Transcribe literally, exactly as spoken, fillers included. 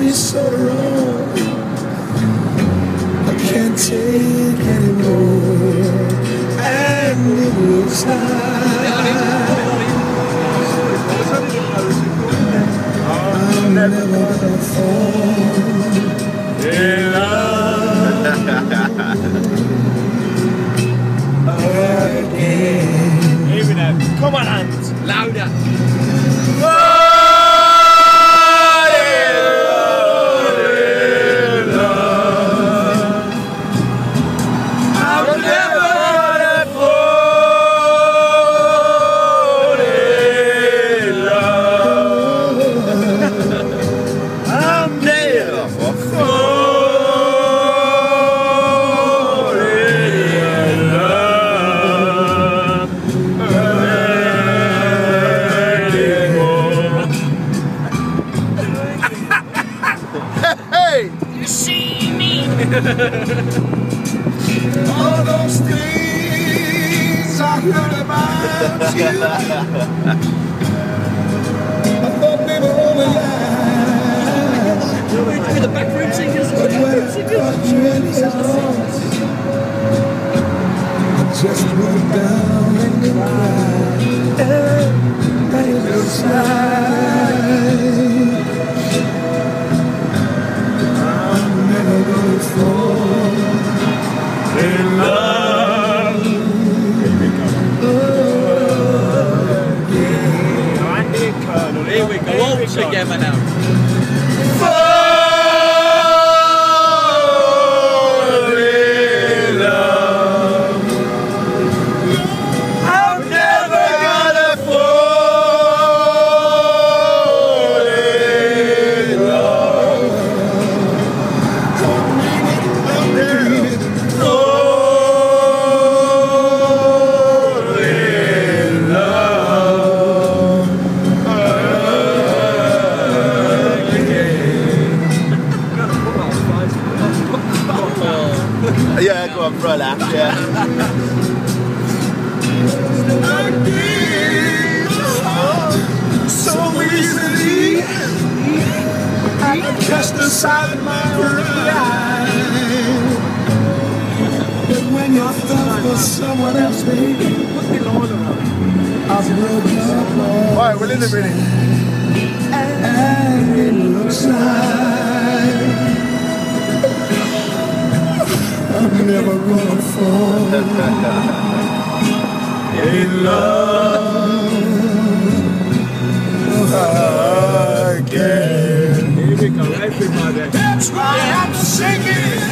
me so wrong. I can't take anymore, and it looks like I'm never gonna fall in love again. Here we go. Come on, hands. Louder. You see me? All those things I heard about you, I thought they were only lies. With the back room singers. But when I got really lost, I just went down and cried. And it looks like in love again. Alright, here, Colonel. Here we go. All together now. Fall in love. I'm never gonna fall in love. Yeah, go on for a laugh, yeah. I give so easily, I cast aside my pride. But when you're thought for someone else, baby, I've broken up. Alright, we're in a minute. And it looks like I'm never gonna fall in love again. Here we go. Everybody. That's why I'm singing.